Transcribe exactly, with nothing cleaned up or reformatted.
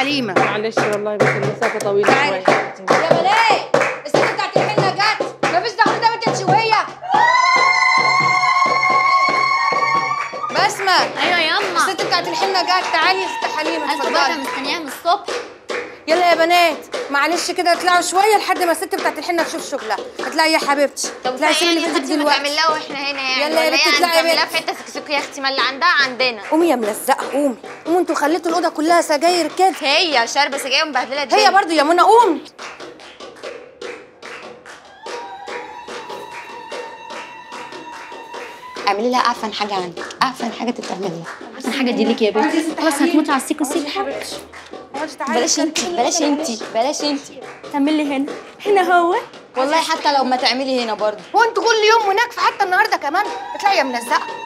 حليمه. معلش والله بس المسافه طويله شويه. يا بنات الست بتاعت الحنه جت، مفيش دخل ده بنت شويه. بسمه. ايوه ياما. الست بتاعت الحنه جت، تعالي يا ست حليمه اتفضلي. انا مستنياها من الصبح. يلا يا بنات معلش كده اطلعوا شويه لحد ما الست بتاعت الحنه تشوف شغلها. اطلعي يا حبيبتي. طب اطلعي سيبي اللي في ايدك دلوقتي. نعمل لها واحنا هنا يعني. يلا يا بنتي اطلعي يا بنتي. نعملها في حته سكسوكه يا اختي، ما اللي عندها عندنا. قومي يا ملزقه قومي. قومي انتوا خليتوا الاوضه كلها سجاير كده. هي شاربه سجاير ومبهدله الدنيا. هي برضو يا منى قومي. اعملي لها اعفن حاجه عندك، اعفن حاجه تتعمل لها. احسن حاجه دي ليكي يا بنتي. خلاص هتموتي على السيكو سيكو. بلاش انتي بلاش انتي بلاش انتي تعملي هنا هنا هو. والله حتى لو ما تعملي هنا برضه. هو انتوا كل يوم مناكفه حتى النهارده كمان؟ اطلعي يا ملزقه.